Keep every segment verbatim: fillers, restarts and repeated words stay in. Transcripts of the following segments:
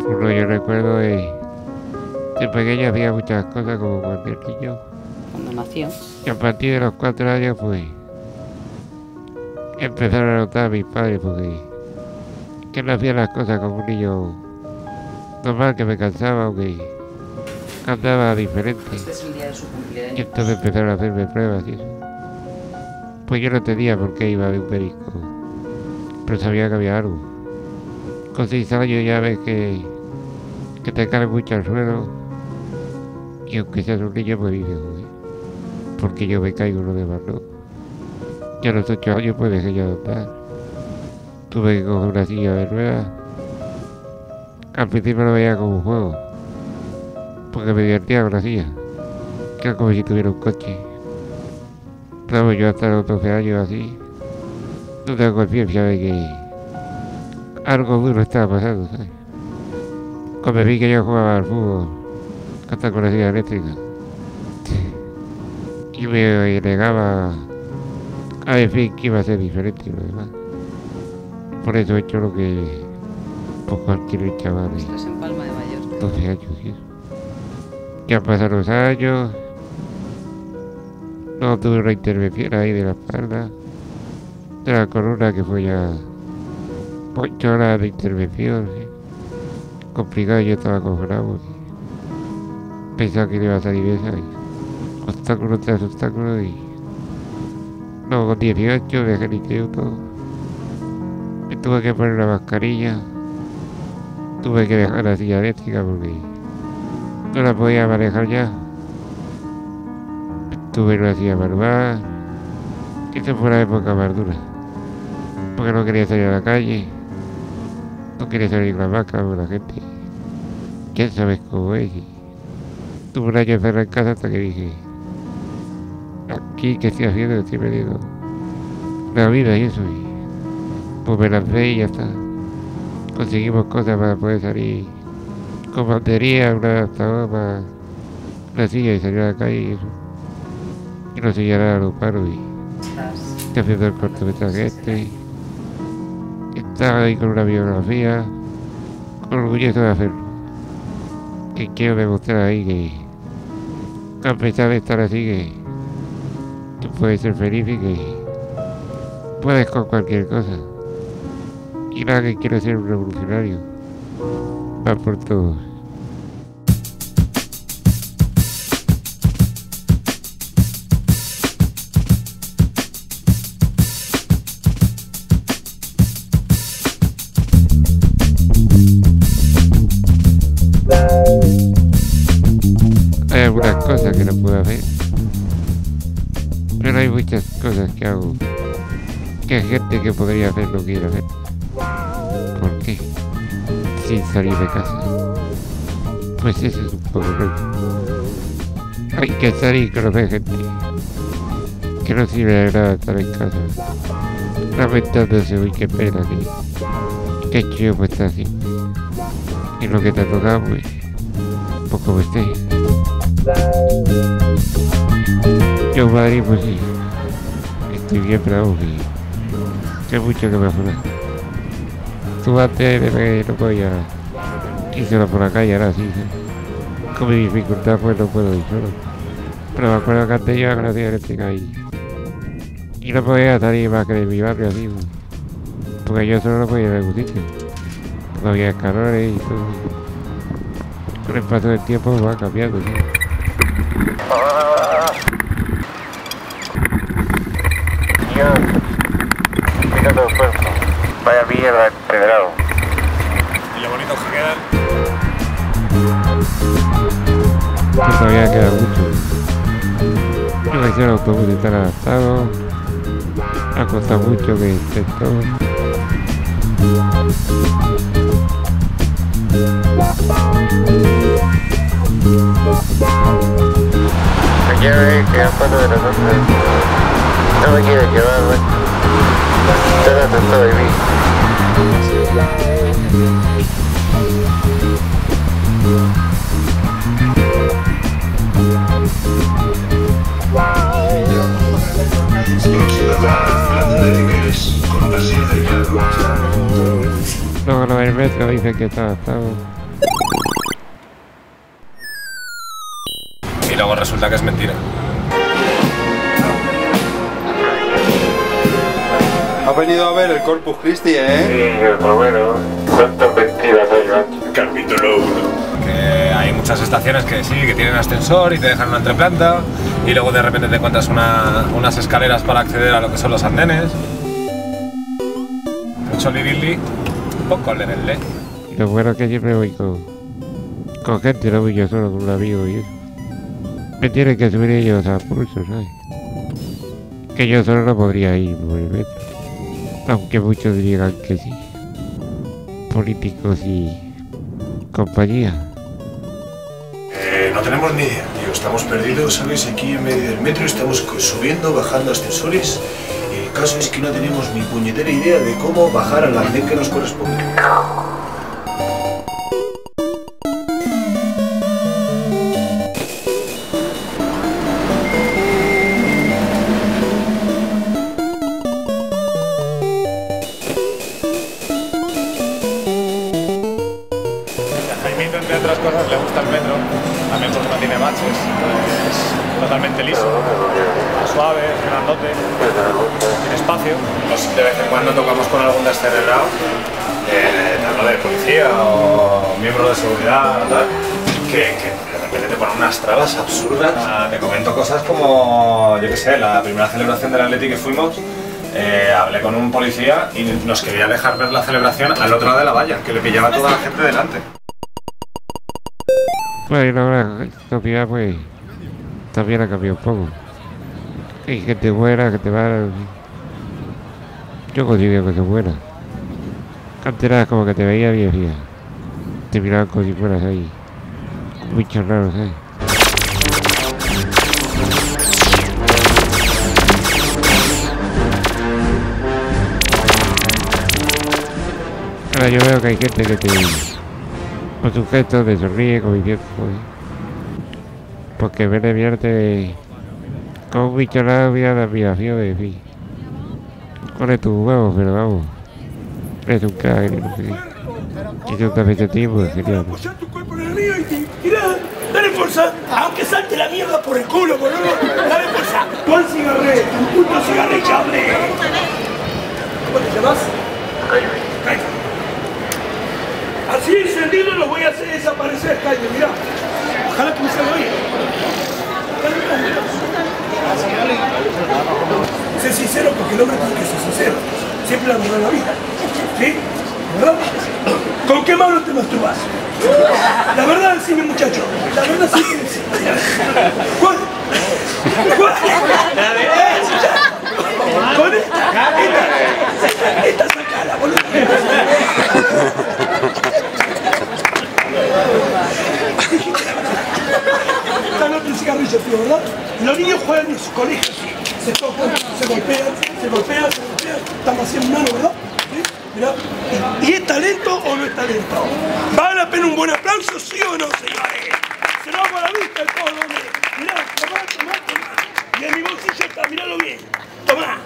Bueno, yo recuerdo de, de pequeño hacía muchas cosas como cualquier niño. Cuando nació. Y a partir de los cuatro años, pues, empezaron a notar a mis padres porque que no hacía las cosas como un niño normal, que me cansaba o que andaba diferente. Este es el día de su cumpleaños. Y entonces empezaron a hacerme pruebas y eso. Pues yo no entendía por qué iba a ver un médico, pero sabía que había algo. Con seis años ya ves que, que te cae mucho al suelo, y aunque seas un niño, pues dices, joder, porque yo me caigo, los demás no. Ya a los ocho años pues dejé ya de andar. Tuve que coger una silla de ruedas. Al principio lo veía como un juego, porque me divertía con la silla, que era como si tuviera un coche. Pero yo hasta los doce años así, no tengo conciencia de que algo duro estaba pasando, ¿sabes? Cuando vi que yo jugaba al fútbol, hasta con la silla eléctrica, y me negaba a decir que iba a ser diferente y lo demás. Por eso he hecho lo que pues, cualquier chaval de Estás en Palma de Mallorca. doce años y eso. Ya pasaron los años, no tuve una intervención ahí de la espalda, de la columna, que fue ya ocho horas de intervención, ¿sí? Complicado, yo estaba congelado, y pensaba que le iba a salir esa, y obstáculo tras obstáculo, y no, con dieciocho dejé el instituto, me tuve que poner la mascarilla, tuve que dejar la silla eléctrica porque no la podía manejar ya. Tuve una silla manual, que esa fue la época más dura, porque no quería salir a la calle, no quería salir con la vaca con la gente. Ya sabes cómo es. Y tuve un año encerrado en casa hasta que dije, aquí, ¿qué estoy haciendo? Estoy perdiendo la vida y eso. Y pues me lancé y ya está. Conseguimos cosas para poder salir con batería, una adaptadora para la silla y salir a la calle y eso. Y no se a los paros y estoy haciendo el cortometraje este. Y estaba ahí con una biografía, orgulloso de hacerlo. Que quiero demostrar ahí que a pesar de estar así, que tú puedes ser feliz y que puedes con cualquier cosa. Y nada, que quiero ser un revolucionario. Va por todos. Hay algunas cosas que no puedo hacer, pero hay muchas cosas que hago que gente que podría hacer no quiere hacer. ¿Por qué? Sin salir de casa. Pues eso es un poco loco. Hay que salir y conocer gente, que no sirve de nada estar en casa lamentándose, uy, qué pena, que, que chido pues estar así. Y lo que te ha tocado, pues, un poco me esté. Yo, Madrid, pues sí, estoy bien bravo y hay mucho que mejorar. Tú antes de que no podía ir solo por la calle, ahora sí, ¿sí? Con mi dificultad pues no puedo ir solo. Pero me acuerdo que antes yo con la silla eléctrica y, y no podía salir más que de mi barrio así, porque yo solo no podía ir a ningún sitio. No había escalones y todo. Con el paso del tiempo va cambiando, ¿sí? Dios, mira todo el cuerpo. Vaya mierda, empedrado. Y lo bonito que quedan. Que todavía queda mucho. La versión autobús está adaptado. Ha costado mucho que esté todo. Me quiero ir, que a foto de nosotros. No me quiero llevar, güey. Estoy atento de mí. Luego lo del metro dice que está adaptado. luego resulta que es mentira. ¿Has venido a ver el Corpus Christi, eh? Sí, pero bueno, ¿cuántas mentiras hay, macho? Capítulo uno. Que hay muchas estaciones que sí, que tienen ascensor y te dejan una entreplanta y luego de repente te encuentras una, unas escaleras para acceder a lo que son los andenes. Mucho lirili, un poco lerele. Lo bueno es que siempre voy con, con gente, no voy yo solo con un amigo y eso. Me tienen que subir ellos a pulso, ¿sabes? Que yo solo no podría ir por el metro. Aunque muchos digan que sí. Políticos y compañía. Eh, no tenemos ni idea, tío. Estamos perdidos, ¿sabes? Aquí en medio del metro estamos subiendo, bajando ascensores. Y el caso es que no tenemos ni puñetera idea de cómo bajar al andén que nos corresponde. Entre otras cosas, le gusta el metro, también porque no tiene baches, es totalmente liso, suave, es grandote, tiene espacio. Pues de vez en cuando tocamos con algún descerebrado, eh, tanto de policía o miembro de seguridad, tal, que, que de repente te ponen unas trabas absurdas. Ah, te comento cosas como, yo qué sé, la primera celebración del Atleti que fuimos. Eh, hablé con un policía y nos quería dejar ver la celebración al otro lado de la valla, que le pillaba a toda la gente delante. Bueno, la sociedad pues también ha cambiado un poco. Hay gente buena que te va... Yo considero que son buenas. Antes era como que te veía bien, fija. Te miraban como si fueras ahí. Muchos raros, ¿sabes? Ahora yo veo que hay gente que te... con sus gestos de sonríe como diciendo, joder. Porque me divierte con un bicho al lado, mira la admiración de fin. Pone tus huevos, pero vamos. Es un crack, no sé qué. Y yo también ese tipo, genial. Apoyá tu cuerpo en el mío y te tirá, dale fuerza, aunque salte la mierda por el culo, boludo. Dale fuerza. ¿Cuál cigarrete? Un puto cigarrillable. ¿Cómo te llamas? Jaime. Así encendido lo voy a hacer desaparecer, Jaime, mirá. Ojalá que me salga bien. Sé sincero porque el hombre tiene que ser sincero. Siempre la verdad en la vida. ¿Sí? ¿Verdad? ¿Con qué mano te masturbas? La verdad, decime, muchacho. La verdad sí que decime. ¿Cuál? ¿Cuál? La derecha. ¿Con esta? Esta, esta sacala, boludo. Están otros cigarrillos, tío, ¿verdad? Los niños juegan en sus colegios, se tocan, se golpean, se golpean, se golpean, están haciendo mano, ¿verdad? ¿Sí? Mirá. ¿Y es talento o no es talento? ¿Vale la pena un buen aplauso, sí o no, señores? Se lo hago a la vista el todo, hombre. Mirá, tomá, tomá, tomá. Y en mi bolsillo está, miralo bien. Tomá.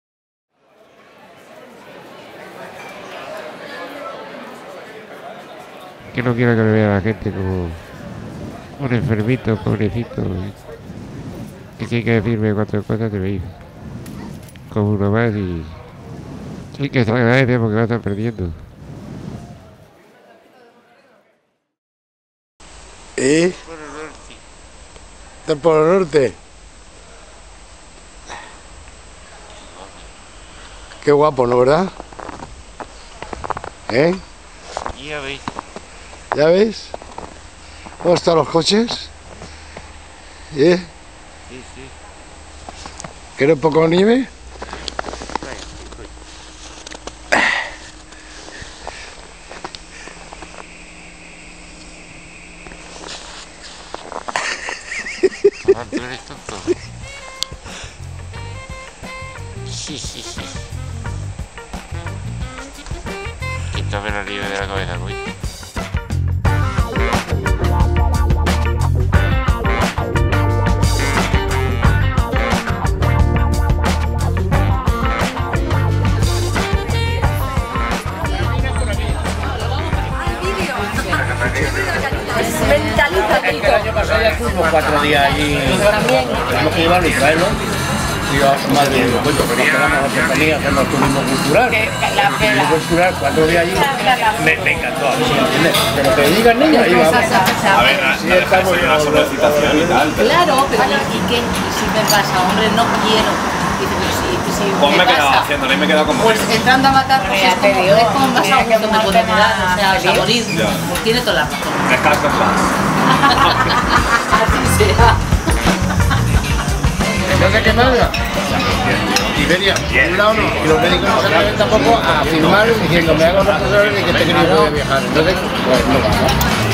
Que no quiero que me vea la gente como un enfermito, pobrecito. Y si hay que decirme cuatro cosas, te me dice. Como uno más y... y que se agradece porque va a estar perdiendo. ¿Eh? ¿Está por el norte? Qué guapo, ¿no, verdad? ¿Eh? Ya veis. ¿Ya ves? ¿Cómo están los coches? ¿Eh? Sí, sí. ¿Quiere un poco de nieve? Ah, tú eres tonto. Sí, sí, sí. Quítame la nieve de la cabeza, güey. Mentaliza, Tito. ya estuvimos cuatro días allí. Tenemos que llevarlo y traerlo. Yo más de un cuento, pero nos quedamos a Tefanía, hacemos turismo cultural. Turismo cultural, cuatro días allí, me, me encantó, a mí, ¿entiendes? Pero que digan niños, ahí vamos. A ver, sí, estamos en una solicitación y tal. Claro, pero ¿y qué? ¿Y si me pasa? Hombre, no quiero. Dice, pero si, si Pues me he quedado pasa, haciendo, y me he quedado como... pues entrando a matar, pues es como, es como más a gusto me puede quedar, o sea, a morir. Pues tiene toda la razón. Descanso en paz. Así será. ¿No sé qué más? Iberia, un lado no, y los médicos no se atreven tampoco a firmar diciendo me hago responsable de que este querido puede viajar. Entonces, pues no vamos.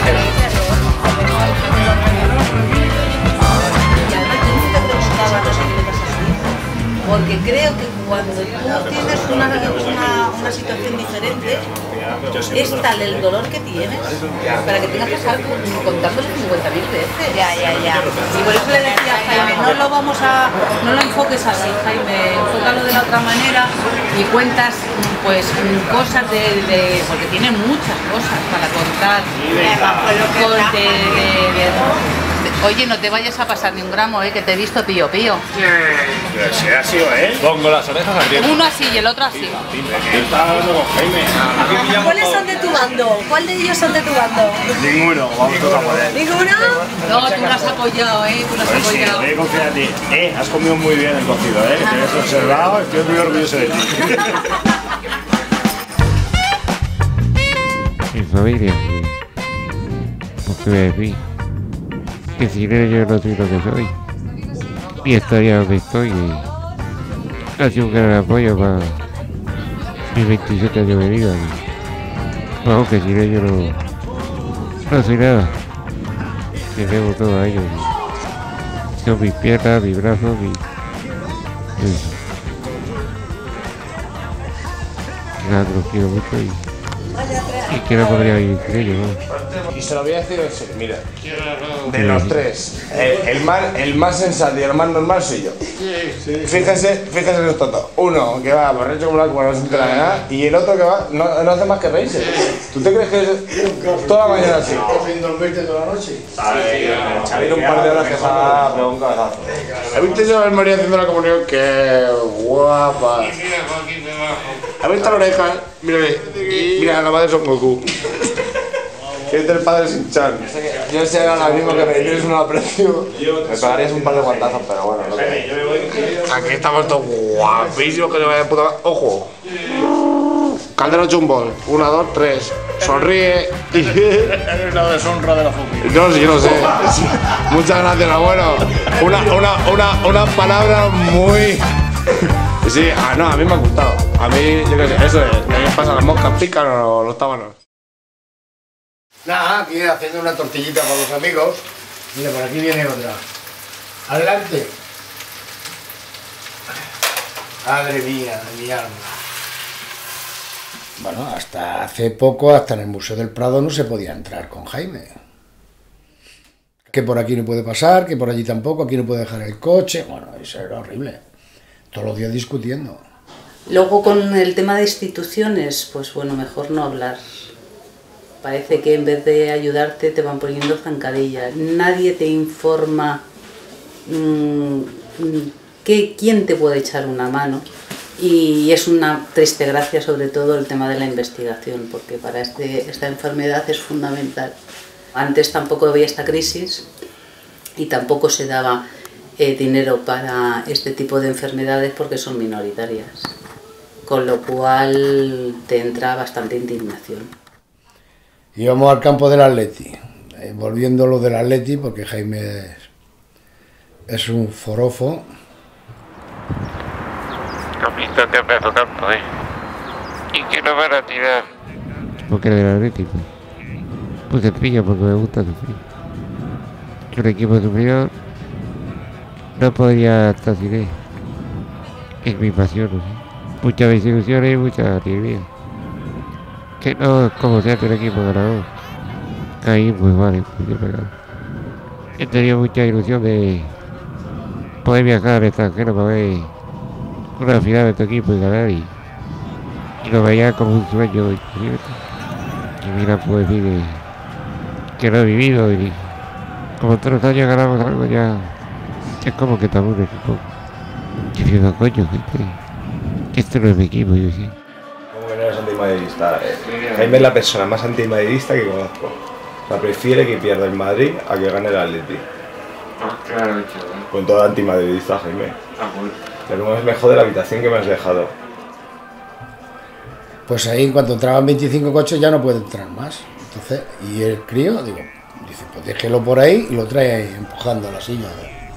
Porque creo que cuando tú tienes una, una, una situación diferente, es tal el dolor que tienes para que tengas que estar contándolo cincuenta mil veces. Ya, ya, ya. Y por eso le decía a Jaime, no lo vamos a, no lo enfoques así, Jaime, enfócalo de la otra manera y cuentas pues cosas de, de porque tiene muchas cosas para contar. De, de, de, de, Oye, no te vayas a pasar ni un gramo, eh, que te he visto pío pío. Pero si ha sido él. Pongo las orejas al viento. Uno así y el otro así. Estaba hablando con Jaime. ¿Cuáles son de tu bando? ¿Cuál de ellos son de tu bando? Ninguno, vamos todos a poder. ¿Ninguno? No, tú lo has apoyado, eh, tú lo has Pues sí, apoyado. me he confiado en ti. Eh, has comido muy bien el cocido, eh. Te has observado, estoy muy orgulloso de ti. Mi familia, pues qué voy a decir, que sin ellos no soy lo que soy y estaría donde estoy, y ha sido un gran apoyo para mis veintisiete años de vida, y vamos, que sin ellos no, no soy nada, que debo todo a ellos, y son mis piernas, mis brazos, mis... Eso. Que nada, los quiero mucho y, y que no podría vivir sin ellos, ¿no? Y se lo voy a decir en serio, mira. De los tres, el, el, más, el más sensato y el más normal soy yo. Fíjese, fíjese en estos dos. Uno que va borracho como la cual no se entera de nada, y el otro que va, no, no hace más que reírse. ¿Tú te crees que es toda la mañana así? ¿Sin dormirte toda la noche? Salir un par de horas que se va a pegar un cabezazo. ¿Has visto yo a María haciendo la comunión? ¡Qué guapa! ¿Has visto la oreja? Mírale, mira, la madre Son Goku. Que es del padre Sin-chan. Yo sé ahora mismo que me tienes un aprecio. Me pagarías un par de guantazos, pero bueno, no sé. Aquí estamos todos guapísimos que se vaya de puta madre. ¡Ojo! Caldero Chumbol. Una, dos, tres. Sonríe. Eres la deshonra de la familia. No, sí, yo no sé. Muchas gracias, abuelo. Una, una, una, una palabra muy... Sí, ah, no, a mí me ha gustado. A mí, yo qué sé, eso es. ¿Qué pasa? ¿Las moscas pican o los tábanos? Nada, aquí haciendo una tortillita para los amigos. Mira, por aquí viene otra. Adelante. Madre mía, de mi alma. Bueno, hasta hace poco, hasta en el Museo del Prado no se podía entrar con Jaime. Que por aquí no puede pasar, que por allí tampoco, aquí no puede dejar el coche. Bueno, eso era horrible. Todos los días discutiendo. Luego con el tema de instituciones, pues bueno, mejor no hablar. Parece que en vez de ayudarte te van poniendo zancadillas. Nadie te informa mmm, que, quién te puede echar una mano. Y es una triste gracia sobre todo el tema de la investigación, porque para este, esta enfermedad es fundamental. Antes tampoco había esta crisis y tampoco se daba eh, dinero para este tipo de enfermedades porque son minoritarias. Con lo cual te entra bastante indignación. Íbamos al campo del Atleti, eh, volviendo lo del Atleti, porque Jaime es, es un forofo. ¿Has visto que pedazo campo, eh? ¿Y que no van a tirar? Porque era del Atlético. Pues sencillo, porque me gusta sufrir. Yo el equipo sufrido no podría estar sin él. Es mi pasión, ¿no? Muchas desilusiones y mucha alegría. Que no es como sea el equipo ganador. Ahí pues vale, pues yo pegado. He tenido mucha ilusión de poder viajar al extranjero para ver una final de tu equipo y ganar, y, y lo veía como un sueño imposible. Y mira, puedo decir que, que lo he vivido y, como todos los años ganamos algo, ya es como que te aburres un poco. Y digo, coño, gente, que esto no es mi equipo, yo sí. ¿Cómo que no eres antimadridista? Eh, Jaime es la persona más antimadridista que conozco. O sea, prefiere que pierda el Madrid a que gane el Atleti. Ah, claro, chaval. Con todo antimadridista, Jaime. Ah, bueno. Pero no es mejor de la habitación que me has dejado. Pues ahí en cuanto entraban veinticinco coches ya no puede entrar más. Entonces, y el crío, digo, dice, pues déjelo por ahí y lo trae ahí, empujando la silla.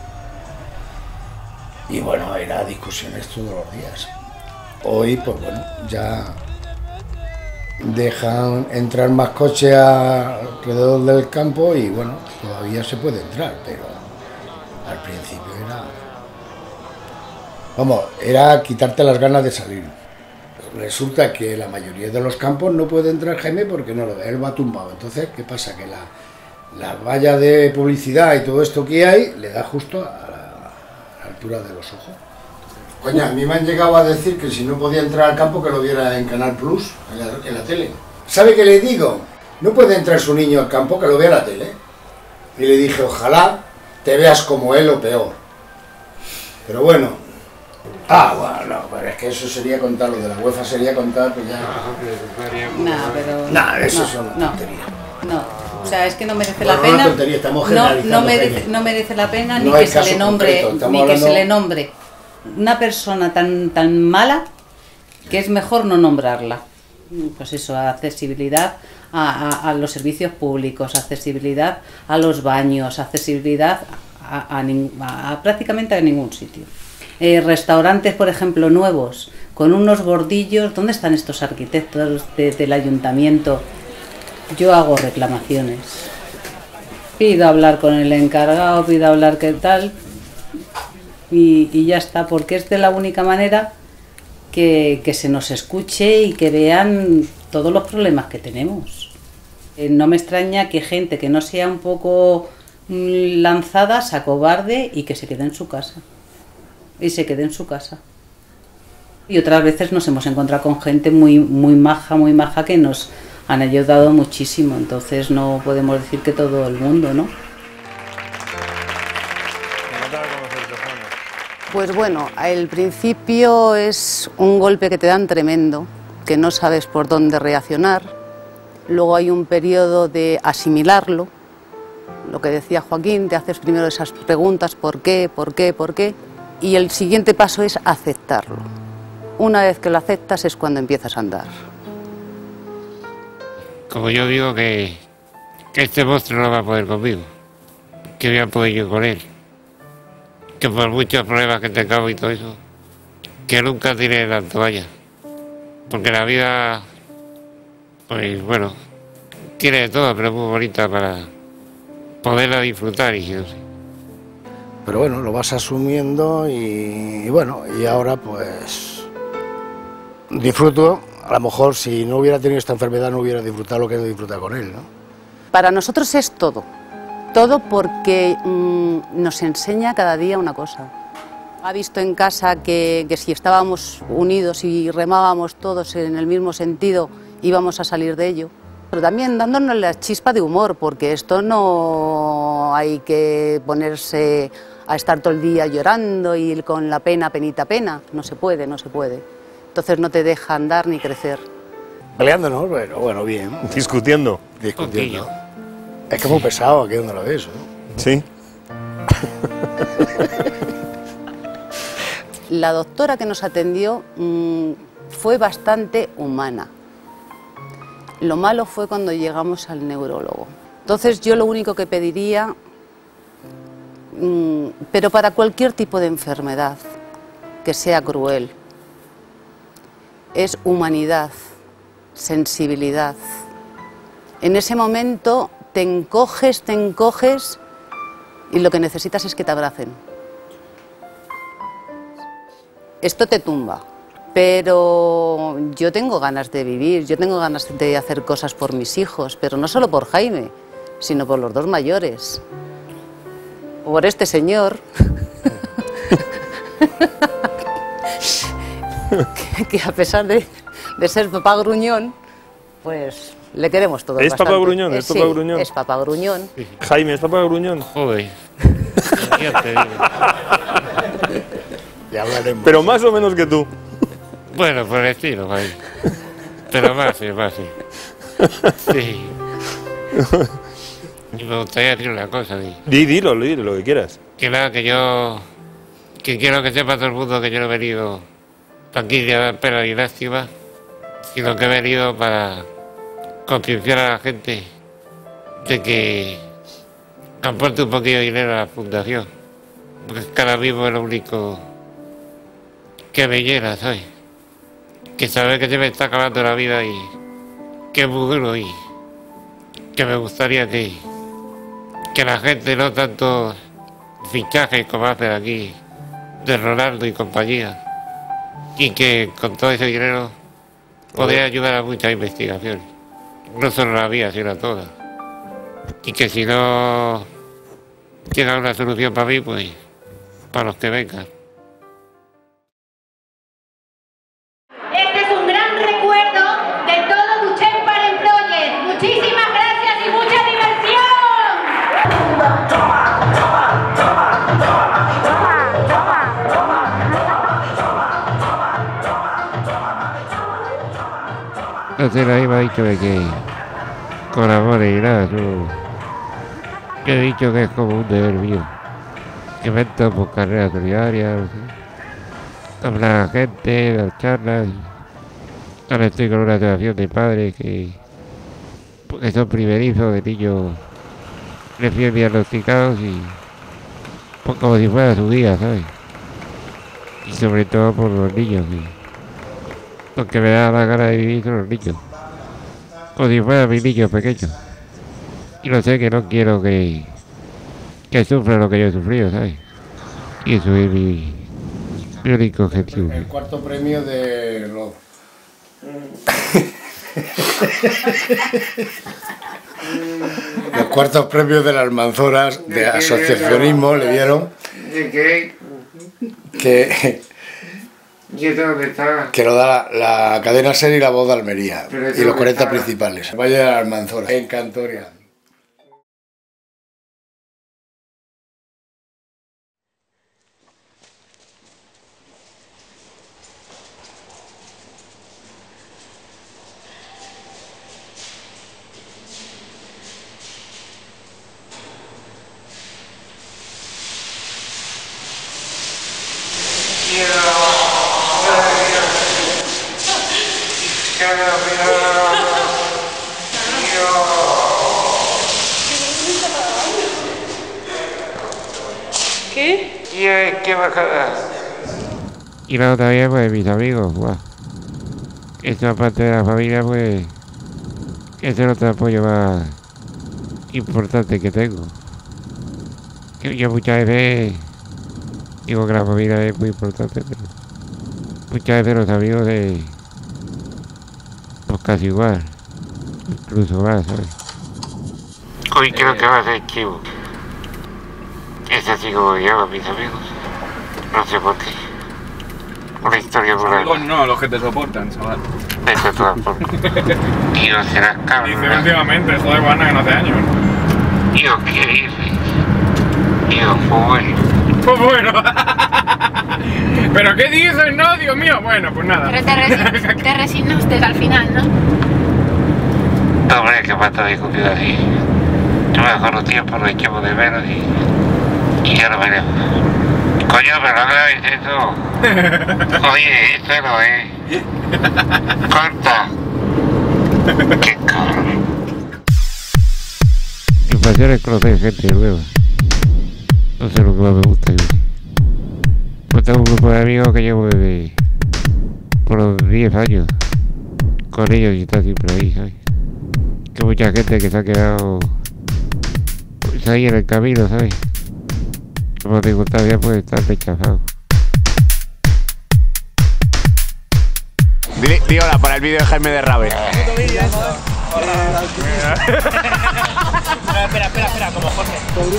Y bueno, era discusiones todos los días. Hoy, pues bueno, ya dejan entrar más coches alrededor del campo y bueno, todavía se puede entrar, pero al principio era... Vamos, era quitarte las ganas de salir. Resulta que la mayoría de los campos no puede entrar Jaime porque no lo ve, él va tumbado. Entonces, ¿qué pasa? Que la, la valla de publicidad y todo esto que hay le da justo a la, a la altura de los ojos. Coño, a mí me han llegado a decir que si no podía entrar al campo que lo viera en Canal Plus, en la, en la tele. ¿Sabe qué le digo? No puede entrar su niño al campo que lo vea en la tele. Y le dije, ojalá te veas como él o peor. Pero bueno... Ah, bueno, no, pero es que eso sería contar, lo de la UEFA sería contar, pues ya... No, pero... No, eso no, es una no, tontería. No, o sea, es que no merece Bueno, la pena... una tontería, estamos no, generalizando, no, merece, Jaime. no merece la pena No ni hay que se caso le nombre, concreto, estamos ni que hablando- se le nombre una persona tan, tan mala que es mejor no nombrarla. Pues eso, accesibilidad a, a, a los servicios públicos, accesibilidad a los baños, accesibilidad a, a, nin- a- a prácticamente a ningún sitio. Eh, restaurantes, por ejemplo, nuevos, con unos bordillos. ¿Dónde están estos arquitectos de- del ayuntamiento? Yo hago reclamaciones. Pido hablar con el encargado, pido hablar qué tal, y, y ya está, porque es de la única manera que, que se nos escuche y que vean todos los problemas que tenemos. Eh, no me extraña que gente que no sea un poco mm, lanzada se acobarde y que se quede en su casa. Y se quede en su casa. Y otras veces nos hemos encontrado con gente muy, muy maja, muy maja, que nos han ayudado muchísimo. Entonces no podemos decir que todo el mundo, ¿no? Pues bueno, el principio es un golpe que te dan tremendo, que no sabes por dónde reaccionar. Luego hay un periodo de asimilarlo. Lo que decía Joaquín, te haces primero esas preguntas, ¿por qué, por qué, por qué? Y el siguiente paso es aceptarlo. Una vez que lo aceptas es cuando empiezas a andar. Como yo digo que, que este monstruo no va a poder conmigo, que voy a poder yo con él, que por muchos problemas que tengamos y todo eso, que nunca tire la toalla, porque la vida, pues bueno, tiene de todo, pero es muy bonita para poderla disfrutar y no sé. Pero bueno, lo vas asumiendo y, y bueno, y ahora pues disfruto. A lo mejor si no hubiera tenido esta enfermedad no hubiera disfrutado lo que he disfrutado con él, ¿no? Para nosotros es todo, todo porque mmm, nos enseña cada día una cosa. Ha visto en casa que, que si estábamos unidos y remábamos todos en el mismo sentido íbamos a salir de ello. Pero también dándonos la chispa de humor, porque esto no hay que ponerse a estar todo el día llorando y con la pena, penita, pena. No se puede, no se puede. Entonces no te deja andar ni crecer. Peleándonos, bueno, bueno, bien. Discutiendo. Discutiendo. Es que es muy pesado aquí donde lo ves, ¿no? Sí. La doctora que nos atendió mmm, fue bastante humana. Lo malo fue cuando llegamos al neurólogo. Entonces yo lo único que pediría, mmm, pero para cualquier tipo de enfermedad que sea cruel, es humanidad, sensibilidad. En ese momento te encoges, te encoges y lo que necesitas es que te abracen. Esto te tumba, pero yo tengo ganas de vivir, yo tengo ganas de hacer cosas por mis hijos, pero no solo por Jaime, sino por los dos mayores, por este señor, que, que a pesar de, de ser papá gruñón, pues Le queremos todos ¿Es bastante. Papá Gruñón? ¿Es sí, Papá Gruñón? es Papá Gruñón. Jaime, ¿es Papá Gruñón? Joder. Ya te digo. Ya hablaremos. Pero más o menos que tú. Bueno, por el estilo, Jaime. Pero más, sí, más, sí. Sí. Y me gustaría decir una cosa, di. Di, dilo, dilo, lo que quieras. Que nada, que yo... Que quiero que sepa todo el mundo que yo no he venido aquí a dar pena ni lástima, sino que he venido para concienciar a la gente de que aporte un poquito de dinero a la fundación, porque es que ahora mismo es lo único que me llena, ¿sabes? Que saber que se me está acabando la vida y que es muy duro y que me gustaría que, que la gente no tanto fichajes como hacen aquí de Ronaldo y compañía, y que con todo ese dinero podría ayudar a muchas investigaciones, no solo la mía, sino a todas, y que si no llega una solución para mí, pues para los que vengan. Este es un gran recuerdo de todo Duchen Parent Project. Muchísimas gracias y mucha diversión. Entonces ahí me ha dicho de que con amor y nada, yo, yo he dicho que es como un deber mío, que me entro por carreras solidarias, ¿sí? Hablar a la gente, dar charlas. Ahora estoy con una asociación de padres que, que son primerizos, de niños recién diagnosticados y pues, como si fuera su día, ¿sabes? Y sobre todo por los niños, ¿sí? Lo que me da la gana de vivir son los niños, como si fueran mis niños pequeños. Y lo sé que no quiero que, que sufran lo que yo he sufrido, ¿sabes? Y eso es mi, mi único objetivo. El cuarto premio de los... Los cuartos premios de las Almanzoras de asociacionismo le dieron ¿De qué? que... ¿Y esto dónde está? Que lo da la, la cadena SER y la Voz de Almería. Pero Y los cuarenta está... principales. Valle de las Almanzoras. En Cantoria. ¿Qué? Y qué bajada. Y la otra vez, pues, mis amigos, guau. Esta parte de la familia, pues, es el otro apoyo más importante que tengo. Que yo muchas veces digo que la familia es muy importante, pero muchas veces los amigos de pues casi igual, incluso más, ¿sabes? Hoy creo que va a ser chivo. Es así como me llaman mis amigos. No sé por qué. Una historia por ahí. No, los que te soportan, chaval. Eso todo por. Tío, serás cabrón. Dice últimamente, joder, Juana, que no hace años. Tío, ¿qué dices? Tío, pues bueno. Pues bueno. ¿Pero qué dices? No, Dios mío. Bueno, pues nada. Pero te, resi te resignaste al final, ¿no? No, hombre, que falta discutir así. Yo mejor los tiempos los echamos de menos y... y ya lo veremos. Coño, pero no grabes eso. Oye, eso no es. Corta. Qué cabrón. Mi pasión es conocer gente nueva. No sé lo que más me gusta. Yo. Pues tengo un grupo de amigos que llevo desde por los diez años con ellos y está siempre ahí, ¿sabes? Que mucha gente que se ha quedado pues ahí en el camino, ¿sabes? Como circunstancias pues estar rechazado. Di, di hola para el vídeo de Jaime de Rabe. Espera, espera, espera, como Jorge.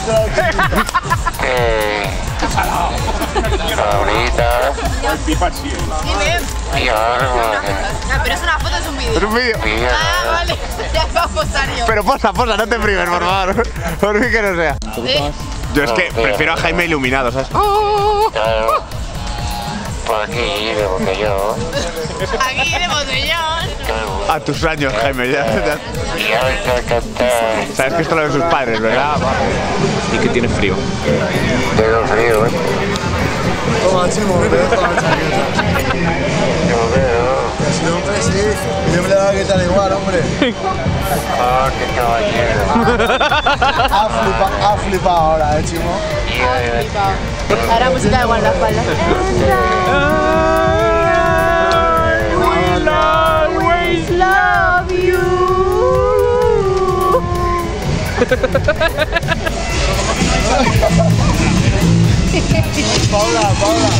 Eh... Ahorita... Dime. Y ahora... No, pero es una foto, es un vídeo. ¿Es un vídeo? Ah, vale. Ya va a posar yo. Pero posa, posa, no te prives, por favor. Por mí que no sea. ¿Sí? Yo es que prefiero a Jaime iluminado, ¿sabes? Claro. Por aquí de botellón. Aquí de botellón. A tus años, Jaime, ya. ya. Y a ver qué cantar. Sabes que esto lo de sus padres, ¿verdad? Y que tiene frío. Tengo frío, ¿eh? Toma, chimo, me dejo la chaqueta. Yo veo. Sí, hombre, sí. Yo me le voy a quitar igual, hombre. Ah, qué caballero. Ha flipado, ha flipado ahora, ¿eh, chimo? Ha flipado. Ahora música de guardaespaldas. We'll always love you. Paula, Paula.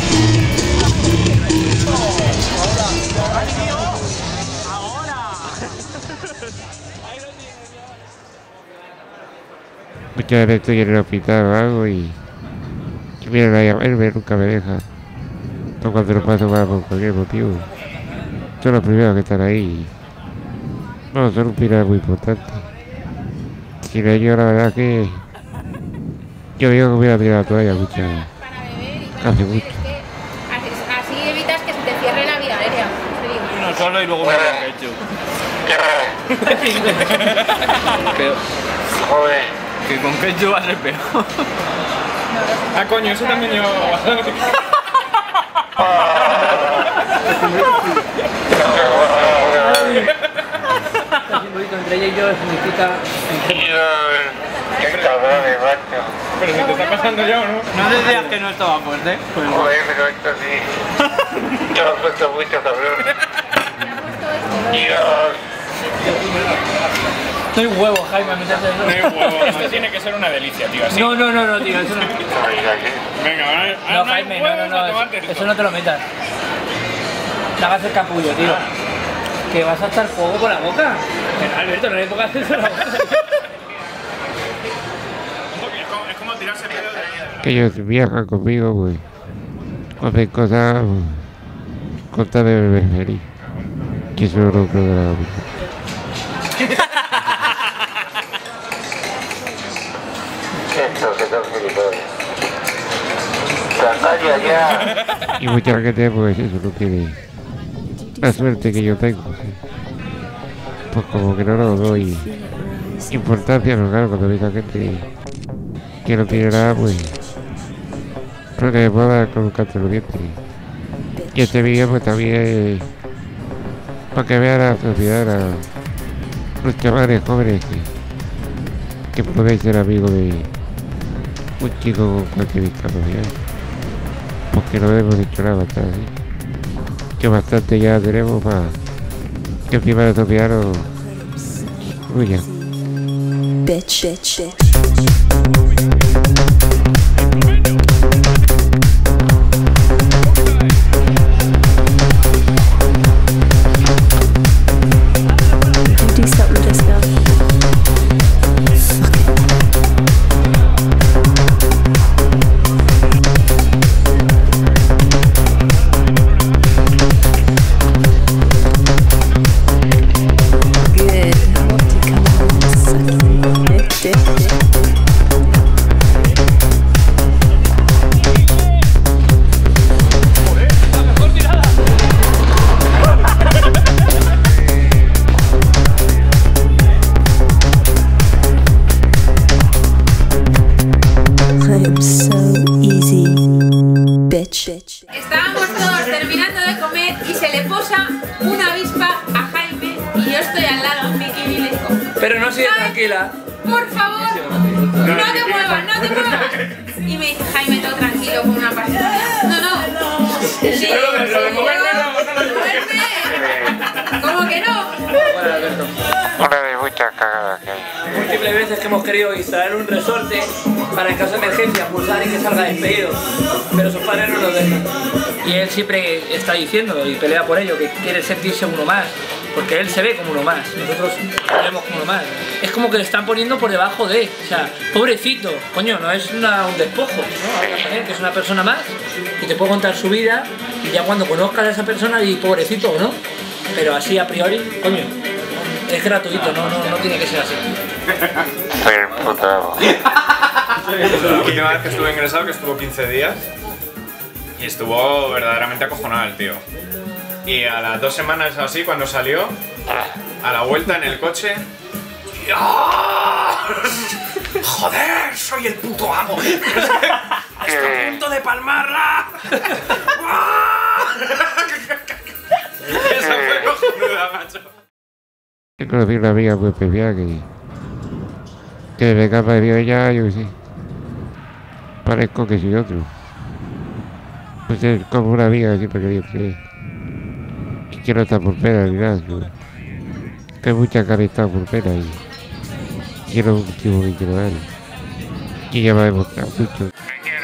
Muchas veces estoy en el hospital o algo y que vienen a llamarme, nunca me deja. O cuando lo paso mal por cualquier motivo. Son los primeros que están ahí. Bueno, son un pilar muy importante. Sin ellos la verdad que yo digo que hubiera tirado la toalla mucho. Hace mucho. Así evitas que se te cierre la vía aérea. Uno solo y luego me lo he hecho. Peor. Joder. Que con ketchup va a ser peor. Ah, coño, eso también lleva bastante. Entre ella y yo significa... Qué cabrón, macho. Pero se te está pasando ya, ¿o no? No decías que no estaba fuerte. Joder, pero esto sí. Yo lo he puesto mucho, cabrón. Dios. No hay huevo, Jaime, meterte eso. No hay huevo. Esto tiene que ser una delicia, tío. Así. No, no, no, no, tío, eso no. Venga, vale. No, Jaime, no, no, no, eso, eso no te lo metas. No hagas el capullo, tío. Que vas a estar fuego por la boca. Pero Alberto, no le pongas eso en la boca. Es como tirarse pedo de... Que ellos viajan conmigo, pues. Hacen cosas. Con tal de beber feliz. Que eso no creo que la haga mucho. Esto, que son gilipollas. ¡Calla ya! Y mucha gente, pues eso no tiene la suerte que yo tengo. ¿Sí? Pues como que no lo doy importancia, pero claro, cuando ves a gente que no tiene nada, pues creo que me puedo dar con un canto en los dientes. Y este vídeo pues también es para que vea la sociedad, a los chavales jóvenes que, que podéis ser amigos de un chico con cualquier discapacidad, porque no hemos hecho nada bastante así, que bastante ya tenemos para que encima de la sociedad no huya. Bitch, bitch, bitch. Do something, disco. Good. I want to come on and suck your dick, dick, dick. I am so easy, bitch. bitch. Estábamos todos terminando de comer y se le posa una avispa a Jaime y yo estoy al lado en bikini y le digo, Pero no sigue tranquila. por favor, no te muevas, no te muevas. Y me dice Jaime, todo tranquilo, con una pastilla. No, no. Sí, Pero lo de- lo de moverme no, no lo digo. ¿Cómo que no? Bueno, Alberto. Una de muchas cagadas que hay. Múltiples veces que hemos querido instalar un resorte para en caso de emergencia pulsar y que salga despedido, pero sus padres no lo dejan. Y él siempre está diciendo y pelea por ello, que quiere sentirse uno más, porque él se ve como uno más, nosotros lo vemos como uno más. Es como que le están poniendo por debajo de, o sea, pobrecito, coño, no es una, un despojo, ¿no? Habla con él, que es una persona más y te puedo contar su vida y ya cuando conozcas a esa persona y pobrecito, ¿no? pero así a priori, coño, es gratuito, no, no, no tiene que ser así. Soy el puto amo. La última vez que estuve ingresado, que estuvo quince días, y estuvo verdaderamente acojonado el tío. Y a las dos semanas o así, cuando salió, a la vuelta en el coche, ¡Dios! ¡Joder! ¡Soy el puto amo! ¡Está a punto de palmarla! Esa fue cojonuda, macho. Yo conocí una amiga muy especial que... que desde que apareció ella, yo qué sé, parezco que soy otro. Pues es como una amiga que siempre quería que... que quiero estar por pena ni nada. Que hay mucha cara está por pena y... quiero un tipo que quiero dar. Y ella me ha demostrado mucho.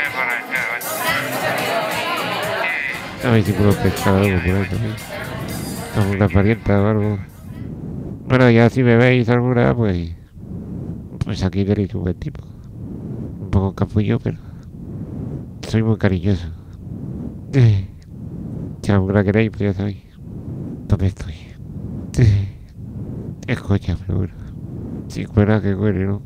A ver si puedo pescar algo por ahí también. Como una parienta o algo. Bueno, ya si me veis alguna, pues... pues aquí tenéis un buen tipo. Un poco capullo, pero... soy muy cariñoso. Si alguna queréis, pues ya sabéis dónde estoy. Es coña, pero bueno. Si fuera que huele, ¿no?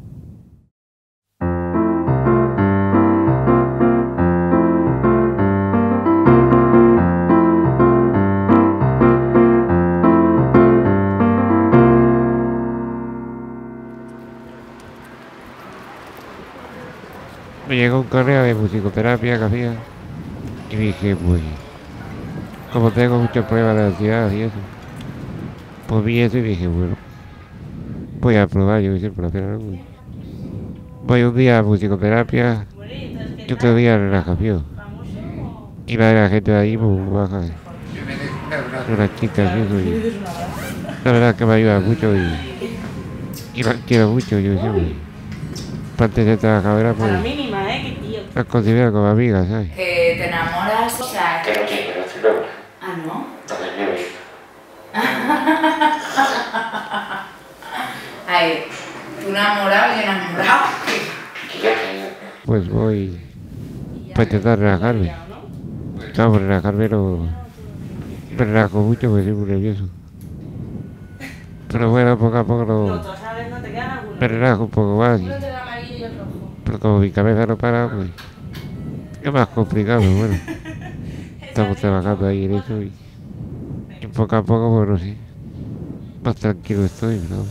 Me llegó un correo de musicoterapia que hacía y dije, pues, como tengo muchos problemas de ansiedad y eso, pues vi eso y dije, bueno, voy a probar, yo qué sé, por hacer algo. Voy un día a musicoterapia y otro día a relajación. Y la de la gente de ahí, pues, baja. Unas chicas y eso, y la verdad es que me ayuda mucho y, y la quiero mucho, yo qué sé, pues. Aparte de trabajadora, pues... las considero como amigas, ¿sabes? Que te enamoras, o sea... Que no quiero, pero estoy loca. Ah, ¿no? Ay, tú enamorado y enamorado. Pues voy... para intentar relajarme. Claro, por relajarme no... me relajo mucho porque soy muy nervioso. Pero bueno, poco a poco no... me relajo un poco más. Y... pero como mi cabeza no para, pues... es más complicado, pero bueno. Estamos trabajando ahí en eso y... y poco a poco, bueno, sí. Más tranquilo estoy, ¿no?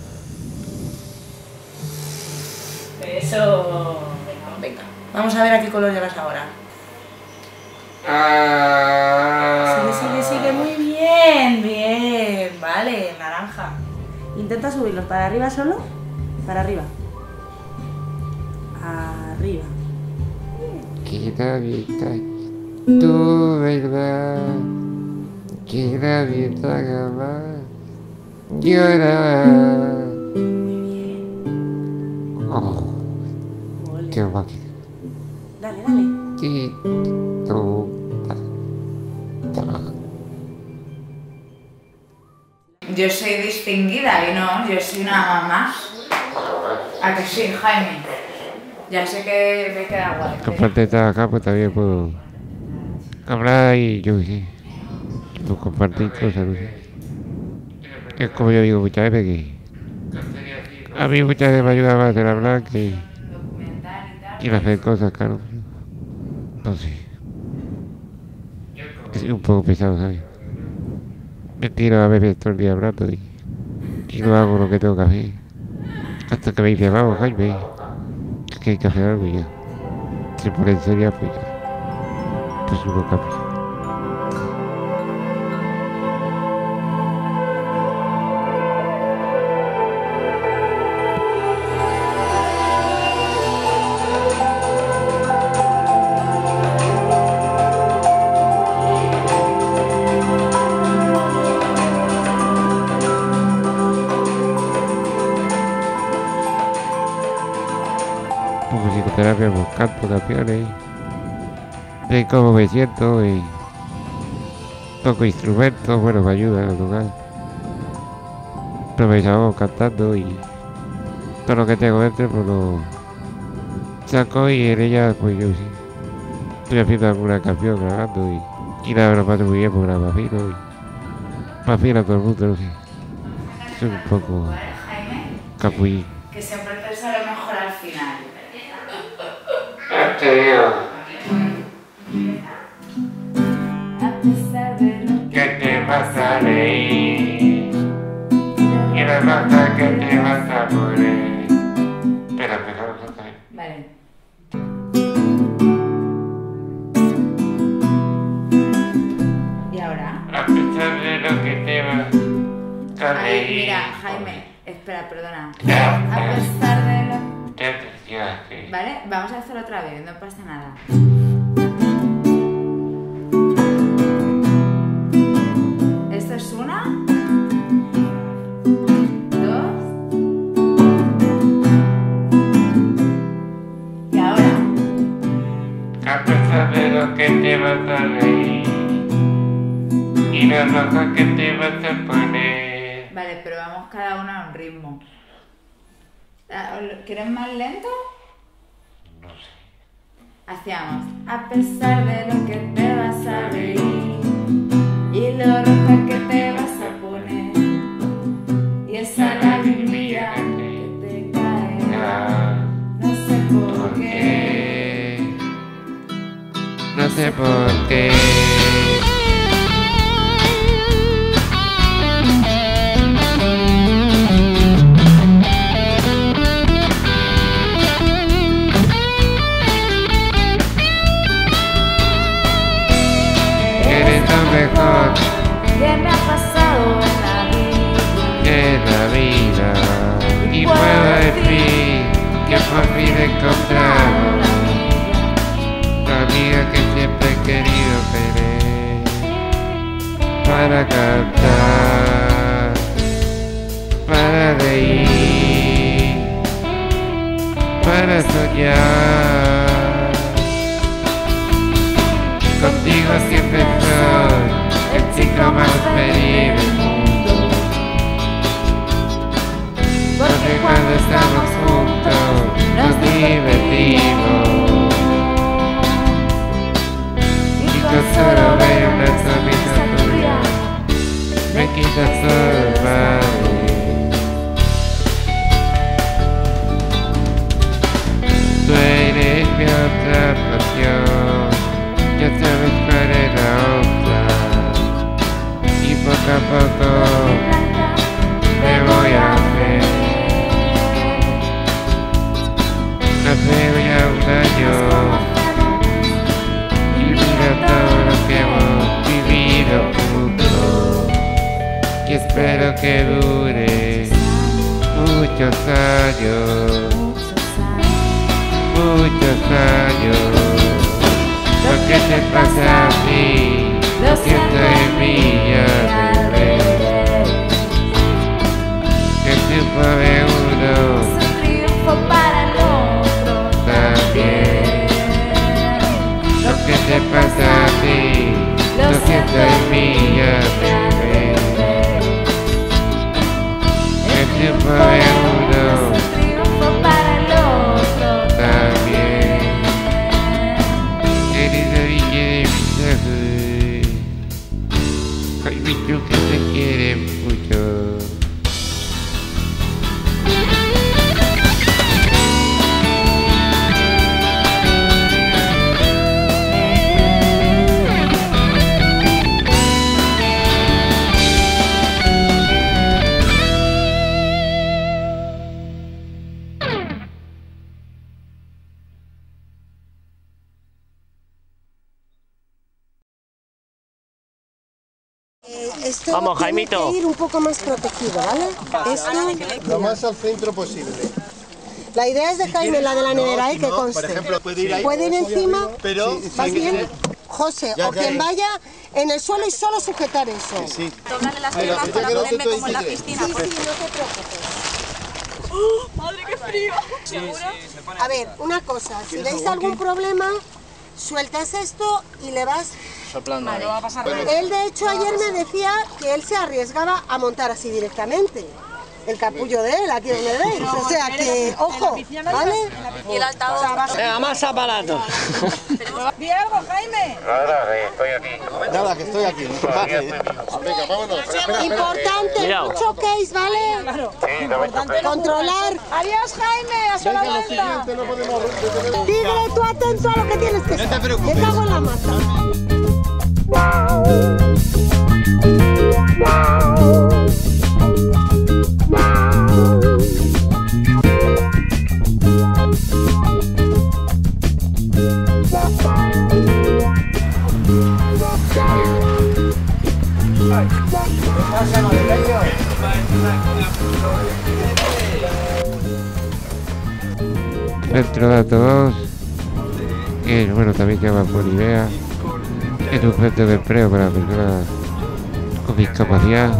Eso... Venga, vamos a ver a qué color llevas ahora. Sigue, sigue, sigue, muy bien, bien. Vale, naranja. Intenta subirlos para arriba solo. Para arriba. Arriba. Que nadie está tu verdad, que nadie te haga más llorar. Oh, qué máquina. Dale, dale. Sí, tú, ta, ta. Yo soy distinguida y no, yo soy una más. ¿A que sí, Jaime? Ya sé que me queda guay. Aparte de trabajar, pues también puedo hablar y yo qué sé, puedo compartir cosas, no sé. Es como yo digo muchas veces que a mí muchas veces me ayuda más el hablar que el hacer cosas, claro. No sé. Es un poco pesado, ¿sabes? Me tiro a veces todo el día hablando y, y no hago lo que tengo que hacer. Hasta que me dice, vamos, Jaime, es que hay que hacer algo y ya. Si por en serio, pues ya. Pues uno cambia. Psicoterapia, pues canto canciones de cómo me siento y toco instrumentos, bueno, me ayuda a tocar, pero me desahogo cantando y todo lo que tengo dentro pues lo saco y en ella pues yo sí estoy haciendo alguna canción grabando y, y nada, me lo paso muy bien por grabar fino y más fiel a todo el mundo, no sé. Soy un poco capullín. Que siempre te sale mejor al final. Te digo. A pesar de lo que te vas a reír y la nota que te vas a poner. Espera, espera, espera. Vale. ¿Y ahora? A pesar de lo que te vas a reír. Ay, mira, Jaime, espera, perdona. A pesar de lo... Vale, vamos a hacerlo otra vez, no pasa nada. Esto es una, dos, y ahora. A pesar de lo que te vas a reír y la roja que te vas a poner. Vale, pero vamos cada uno a un ritmo. ¿Quieres más lento? No sé. Hacíamos, a pesar de lo que te vas a reír y lo roja que te vas a poner y esa lagrimilla que te caerá, no sé por qué, no sé por qué. Mejor que me ha pasado en la vida, en la vida, y puedo decir que por fin he encontrado la amiga que siempre he querido tener, para cantar, para reír, para soñar. Contigo siempre soy el chico más feliz del mundo, porque cuando estamos juntos nos divertimos y con solo ver una sonrisa tuya me quitas todo el mal. Tú eres mi otra pasión, ya sabes cuál es la otra, y poco a poco me voy a hacer. Hace ya un año, y mira todo lo que hemos vivido juntos, y espero que dure muchos años, muchos años. Lo que te pasa a ti, lo siento en mí ya de ver. Que triunfo de uno, es un triunfo para el otro también. Lo que te pasa a ti, lo siento en mí ya de ver. Que triunfo de uno, es un triunfo para el otro también. Jaimito que te quiere mucho. Esto Vamos, tiene Jaimito. que ir un poco más protegido, ¿vale? Esto, Lo más al centro posible. la idea es de Jaime, la de la nevera, ¿eh? Que no, conste. por ejemplo, puede ir ahí. Puede ir encima, pero ¿vas bien? José, Ya, o ya, quien ya. vaya en el suelo y solo sujetar eso. Sí. Doblarle las Pero, piernas yo para creo que ponerme tú como en la dices- piscina. Sí, sí, no te preocupes. ¡Madre, qué frío! ¿Seguro? A ver, una cosa, si veis algún problema, sueltas esto y le vas... Soplando. Vale, va a pasar. Él de hecho ayer me decía que él se arriesgaba a montar así directamente. el capullo de él, aquí donde veis. O sea que, ojo, ¿vale? Y el altavoz. Venga, más aparatos. ¿Vi algo, Jaime? Nada, que estoy aquí. Nada, que estoy aquí. Venga, vámonos. Importante, Cuidado. no choquéis, ¿vale? Claro. Sí, no me choquéis. Controlar. Adiós, Jaime. Hasta la vuelta. Tigre, tú atento a lo que tienes que hacer. Me cago en la mata. Centro Dato dos, que bueno, también se llama Polivea, es un centro de empleo para personas con discapacidad,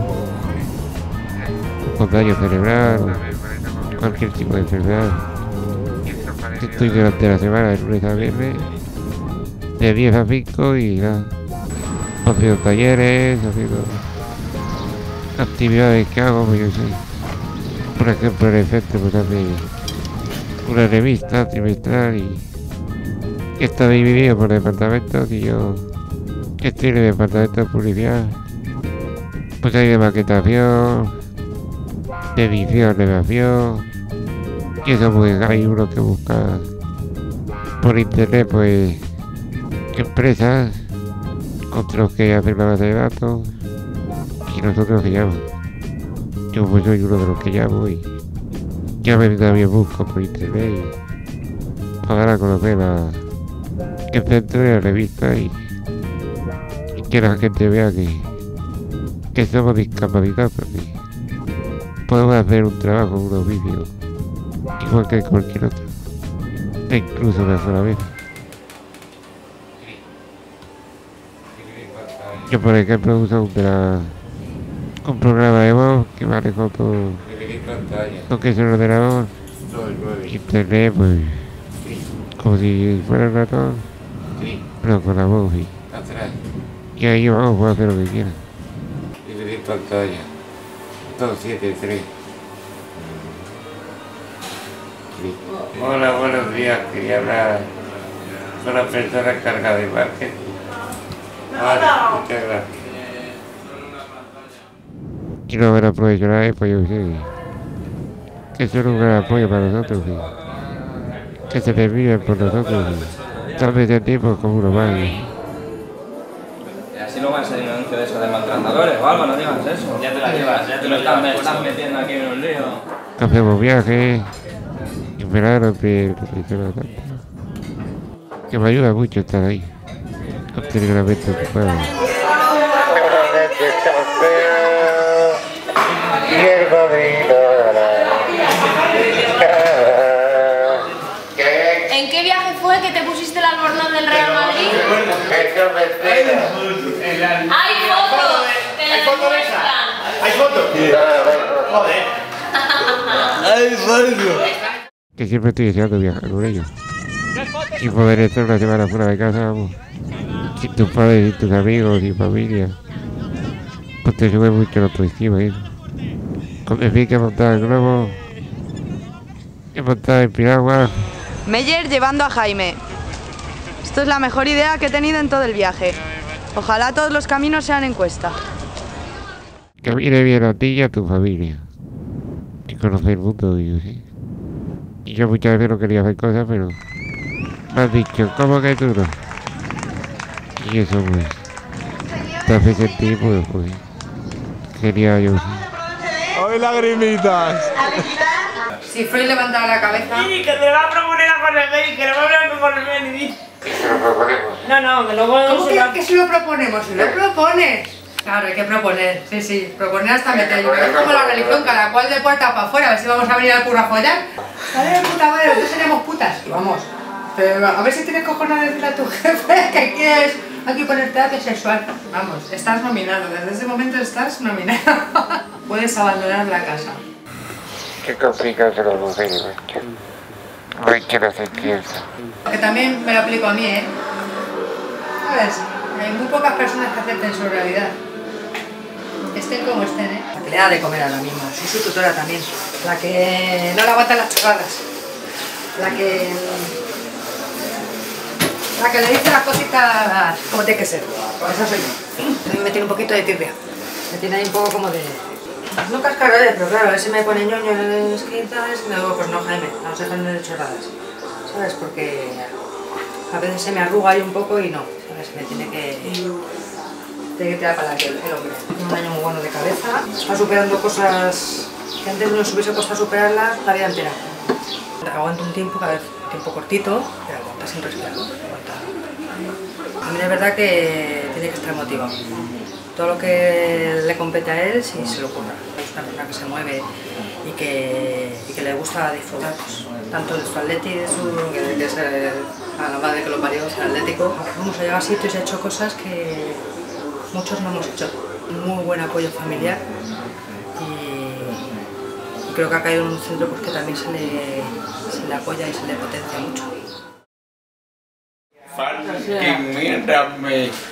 con daño cerebral, cualquier tipo de enfermedad. Estoy durante la semana, de lunes a viernes, de diez a cinco y nada, haciendo talleres, haciendo actividades que hago, pues yo sé. Por ejemplo, en el centro pues hace una revista trimestral y está dividido por departamentos y yo estoy en el departamento de publicidad. Pues hay de maquetación, de edición, de grabación, y eso pues hay uno que busca por internet pues empresas, otros que hacen la base de datos y nosotros que llaman. Yo pues soy uno de los que llamo y ya me también busco por internet y para dar a conocer la, el centro de la revista y, y que la gente vea que, que somos discapacitados y podemos hacer un trabajo, un oficio igual que cualquier otro, e incluso mejor a veces. Yo por ejemplo uso un, tra- un programa de voz que me hace fotos. Lo que es el ordenador, internet, pues, como si fuera el ratón, pero con la voz y, y ahí vamos, puedo hacer lo que quiera. Dividir pantalla, dos, siete, tres. Hola, buenos días, quería hablar con la persona encargada de marketing. Vale, muchas gracias. Quiero ver a profesionales, pues yo sé que son un gran apoyo para nosotros, que, que se terminen por nosotros, y tal vez sentimos como uno más. Y así no va a ser un anuncio de eso de maltratadores o algo, no digas eso. Ya te la llevas, ya te lo estás, me estás metiendo aquí en un lío. Hacemos viajes, y en verano que, que me ayuda mucho estar ahí, no tener la mente ocupada. ¿En qué viaje fue que te pusiste el albornoz del Real Madrid? ¡Hay fotos! ¿Hay fotos de esa? ¿Hay fotos? Joder. ¡Ay, falso! Que siempre estoy deseando viajar con ellos y poder estar una semana fuera de casa, vamos, sin tus padres, sin tus amigos, sin familia, pues te sube mucho la autoestima, ¿eh? Con el fin que montar el globo, he montado en piragua. Meyer llevando a Jaime. Esto es la mejor idea que he tenido en todo el viaje. Ojalá todos los caminos sean en cuesta. Que viene bien a ti y a tu familia. Y conocer el mundo, y yo sí. Y yo muchas veces no quería hacer cosas, pero me has dicho, ¿cómo que tú no? Y eso pues, te hace sentir, pues, pues, quería yo sí. ¡Hoy lagrimitas! Si Freud levantara la cabeza... Sí, que te va a proponer a Corremer y que no va a hablar con Corremer y no, no, me lo voy a... ¿Cómo que, que si lo proponemos? Si lo propones. Claro, hay que proponer, sí, sí, proponer hasta meter. Yo es como la religión, cada cual de puerta para afuera, a ver si vamos a venir al curro a follar. Sale de puta madre, nosotros seríamos putas. Y vamos, pero a ver si tienes cojones de decirle a tu jefe que quieres aquí poner terapia sexual. Vamos, estás nominado, desde ese momento estás nominado. Puedes abandonar la casa. Qué complicado se los mujeres, macho. No hay que no se piensa. Que también me lo aplico a mí, ¿eh? ¿Sabes? Hay muy pocas personas que acepten su realidad. Estén como estén, ¿eh? le da de comer ahora mismo. Soy su tutora también, la que no le aguantan las chorradas, la que la que le dice las cositas como tiene que ser. Esa soy yo. A mí me tiene un poquito de tirria, me tiene ahí un poco como de... No cascarones, pero claro, a ver si me pone ñoño en las esquinas, me digo, pues no, Jaime, vamos a dejarme de chorradas, ¿sabes? Porque a veces se me arruga ahí un poco y no, ¿sabes? Me tiene que... Tiene que tirar para adelante el hombre. Tiene un año muy bueno de cabeza, está superando cosas que antes nos hubiese costado superarlas la vida entera. Aguanta un tiempo, cada vez un tiempo cortito, pero aguanta sin respirar. Aguanta. A mí es verdad que tiene que estar motivado. Todo lo que le compete a él, sí se lo ocurra. Es una persona que se mueve y que, y que le gusta disfrutar, pues, tanto de su atleti, de su, que, que es el, a la madre que lo parió, es atlético. Hemos llegado a sitios y ha hecho cosas que muchos no hemos hecho. Un muy buen apoyo familiar y, y creo que ha caído en un centro porque también se le, se le apoya y se le potencia mucho. Mírame.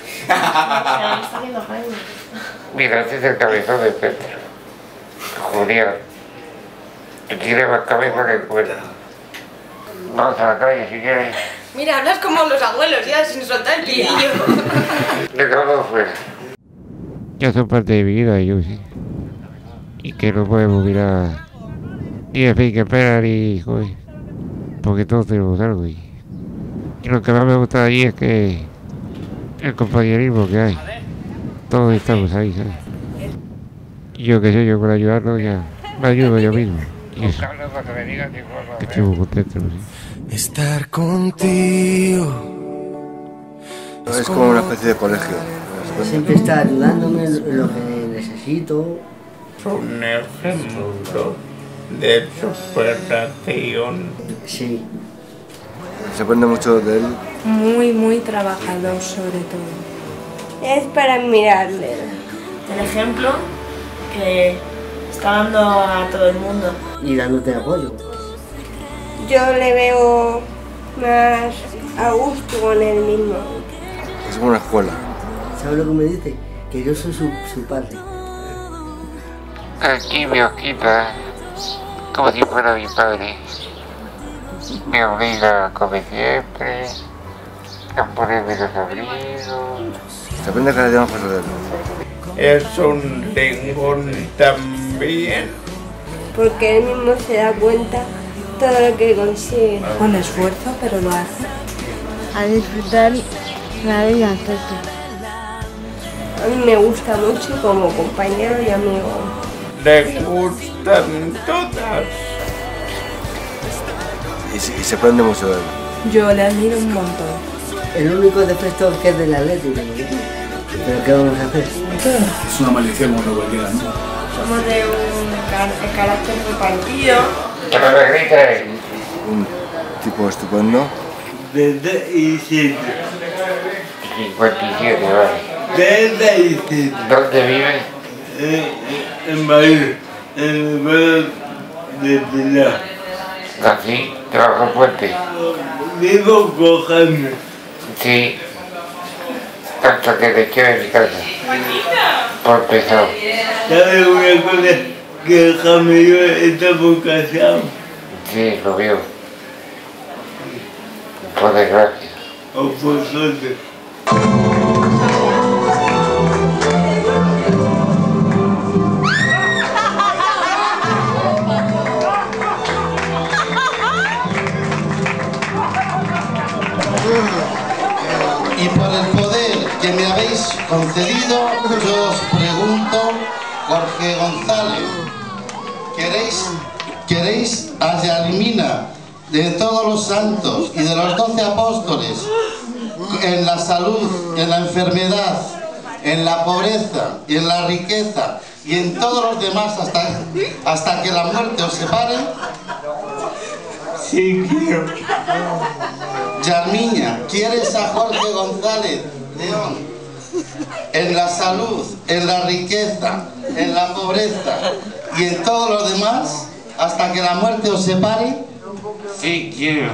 Mira, este es el cabezón de Petro. Julián. Que tiene más cabeza que cuerda. Vamos a la calle si quieres. Mira, hablas como los abuelos ya, sin soltar el pilillo. De todo fuera. Ya son parte de mi vida, yo sí. Y que no podemos mirar ni en fin que esperar y joder. Porque todos tenemos algo y... Y lo que más me gusta de allí es que el compañerismo que hay. Todos estamos ahí, ¿sabes? Y yo qué sé, yo por ayudarlo ya me ayudo yo mismo. Y eso. Que estoy muy contento, ¿no? Estar contigo. Es como una especie de colegio. Siempre está ayudándome en lo que necesito. Un ejemplo de superación. Sí. Se aprende mucho de él. Muy, muy trabajador sobre todo. Es para admirarle. El ejemplo que está dando a todo el mundo. Y dándote apoyo. Yo le veo más a gusto con él mismo. Es como una escuela. ¿Sabes lo que me dice? Que yo soy su, su padre. Aquí me quita como si fuera mi padre. Me obliga a comer siempre, a ponerme los abrigos. Se aprende cada día más cosas de él. Es un rincón también. Porque él mismo se da cuenta todo lo que consigue. Con esfuerzo, pero lo hace. A disfrutar la vida, a mí me gusta mucho como compañero y amigo. Le gustan todas. Y se, y se aprende mucho de él. Yo le admiro un montón. El único defecto es que es del Atlético. Pero ¿qué vamos a hacer? Es una maldición como cualquiera, ¿no? Somos de un car carácter repartido. ¡Que no me grites! Un tipo estupendo. Desde y siete. cincuenta y siete, vale. Desde y siete. ¿Dónde vives? Eh, en Madrid, en el pueblo de Pilar. ¿Así? ¿Trabajo en puente? Vivo con Jaime. Sí. Hasta que te eché de mi casa. Por pesado. ¿Sabes una cosa? Que Jaime y yo estamos casados. Sí, lo veo. Por desgracia. O por suerte. Y por el poder que me habéis concedido, yo os pregunto, Jorge González, ¿queréis, queréis a Yalmina de todos los santos y de los doce apóstoles en la salud, en la enfermedad, en la pobreza y en la riqueza y en todos los demás hasta, hasta que la muerte os separe? Sí, quiero. Yarmiña, ¿quieres a Jorge González León? En la salud, en la riqueza, en la pobreza y en todo lo demás, hasta que la muerte os separe. Sí, quiero.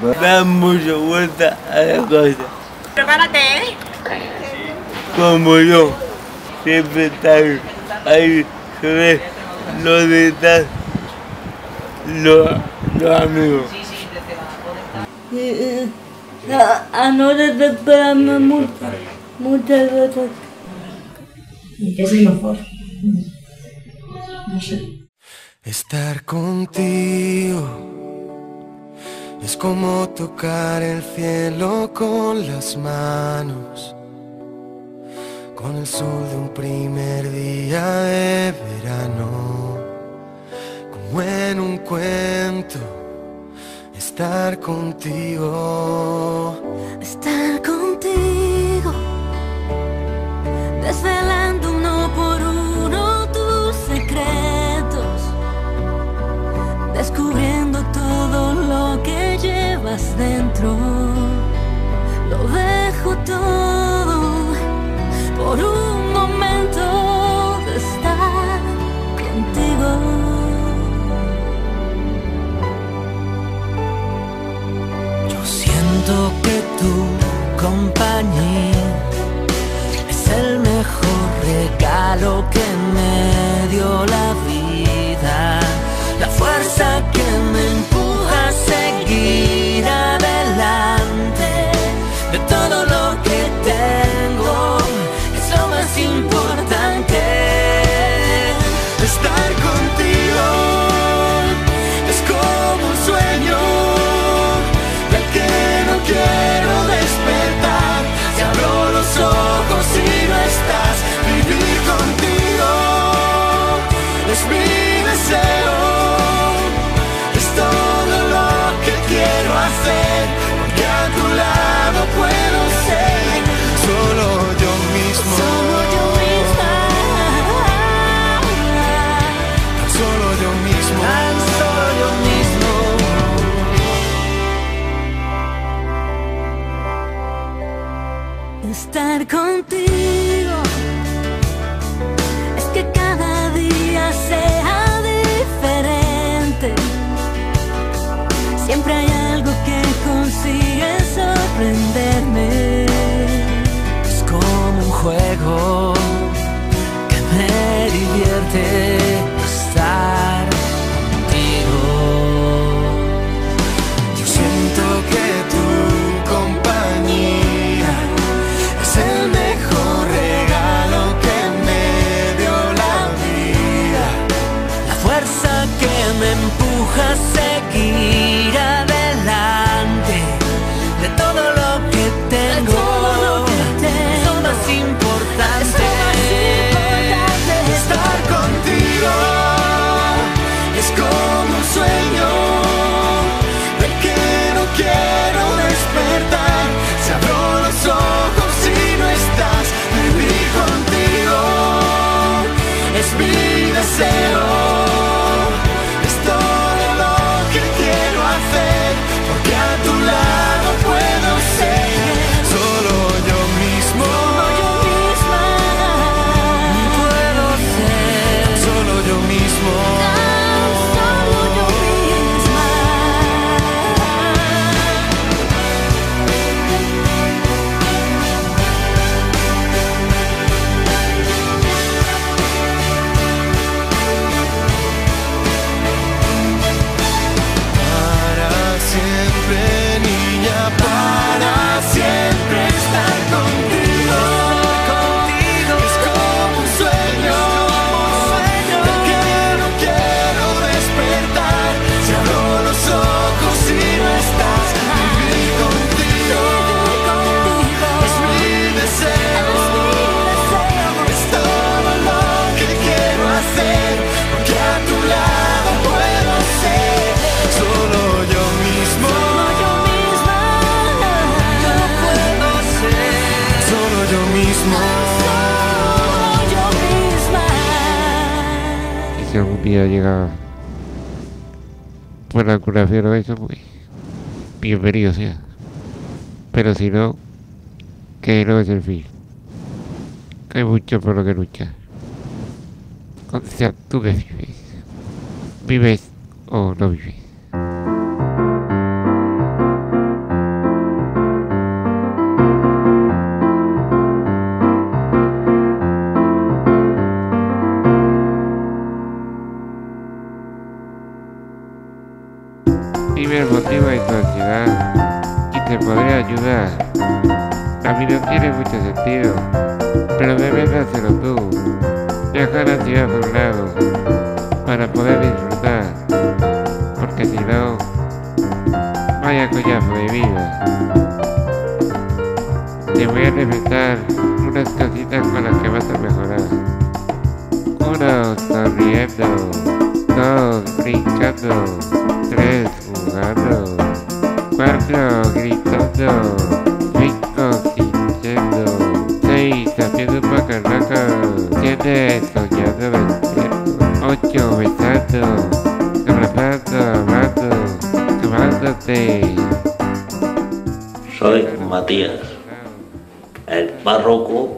Da mucha vuelta a la cosa. Prepárate, ¿eh? Como yo, siempre están ahí sobre los detalles, los, los amigos. Anoche te esperamos mucho, muchas veces. ¿Y qué es lo mejor? No sé. Estar contigo es como tocar el cielo con las manos, con el sol de un primer día de verano, como en un cuento. Estar contigo, Estar contigo, desvelando uno por uno tus secretos, descubriendo todo lo que llevas dentro. Lo dejo todo por un momento de estar contigo. Siento que tu compañía es el mejor regalo que me dio la vida, la fuerza que me empuja a seguir adelante. De todo lo que tengo es lo más importante. Estar contigo es como un sueño quiero despertar. Si abro los ojos y no estás, vivir contigo es mi deseo, es todo lo que quiero hacer, porque a tu lado puedo ser solo yo mismo, solo yo misma, tan solo yo mismo, tan solo yo mismo. Estar contigo es que cada día sea diferente. Siempre hay algo que consigue sorprenderme. Es como un juego que me divierte estar contigo. Yo siento que tu compañía es el mejor regalo que me dio la vida, la fuerza que me empuja a seguir adelante. De todo lo que tengo, es lo más importante. Estar contigo es como un sueño del que no quiero despertar. Si abro los ojos y no estás, vivir contigo es mi deseo, es todo lo que quiero hacer, porque a tu lado puedo ser solo yo mismo, puedo ser solo yo mismo. Para siempre estar contigo, contigo es como un sueño, del que no quiero despertar. Si abro los ojos y no estás, vivir contigo es mi deseo, es todo lo que quiero hacer, porque a tu lado puedo ser solo yo mismo. Yo mismo, yo misma. Y si algún día llega por la curación o eso, pues bienvenido sea. Pero si no, que no es el fin. Que hay mucho por lo que luchar. O sea, tú que vives. ¿Vives o no vives? dime el motivo de tu ansiedad y te podré ayudar. A mí no tiene mucho sentido, pero debes hacerlo tú. Deja la ansiedad a un lado para poder disfrutar, porque si no, vaya coñazo de vida. Te voy a recetar unas cositas con las que vas a mejorar. Uno, sonriendo. Dos, brincando. Tres, jugando. Cuatro, gritando. Cinco, sintiendo. Seis, haciendo pacarracas. Siete, soñando despierto. Ocho, besando. Abrazando, amando. Tomándote. Soy Matías, el párroco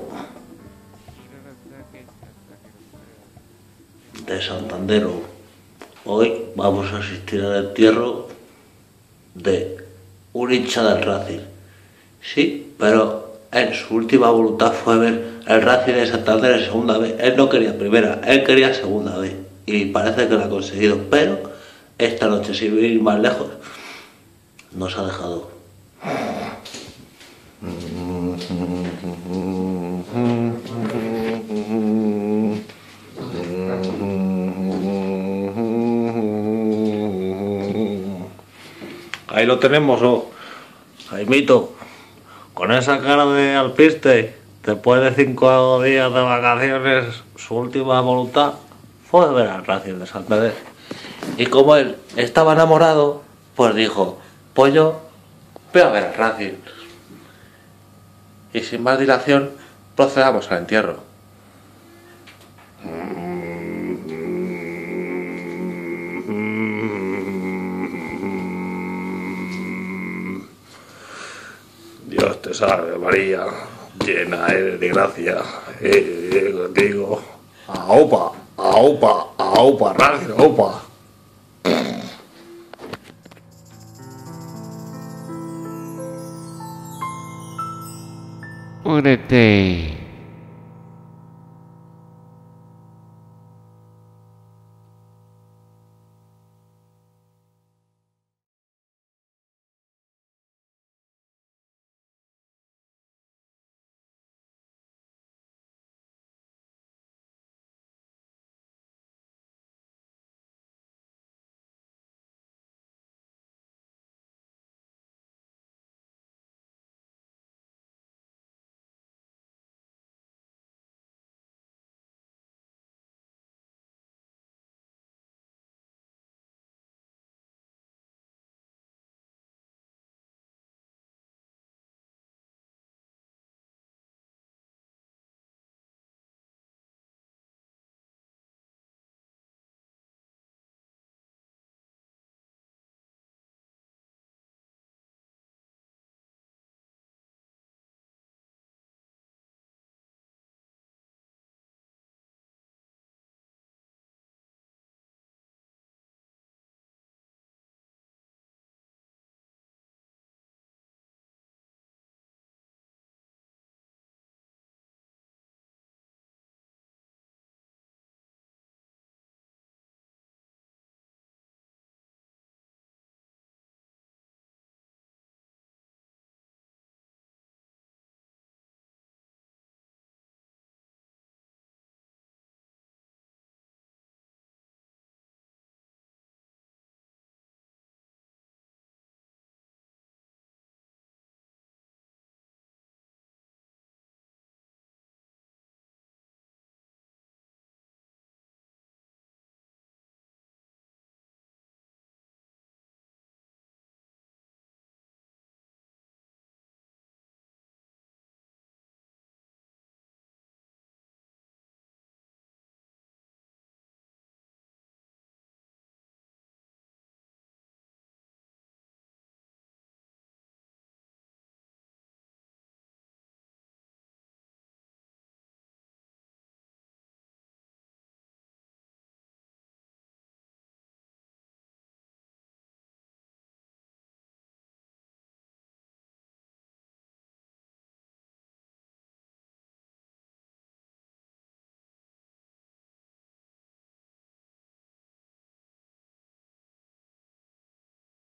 de Santandero. Hoy vamos a asistir al entierro de un hincha del Racing. Sí, pero en su última voluntad fue ver el Racing de Santander en segunda vez. Él no quería primera, él quería segunda vez. Y parece que lo ha conseguido. Pero esta noche, sin ir más lejos, nos ha dejado. Ahí lo tenemos, oh. Jaimito, con esa cara de alpiste, después de cinco días de vacaciones, su última voluntad fue ver al Racing de Santander. Y como él estaba enamorado, pues dijo, pues yo voy a ver al Racing. Y sin más dilación, procedamos al entierro. Dios te salve María, llena eres de gracia, eh, contigo. Aupa, aupa, aupa, Racing, aupa. Únete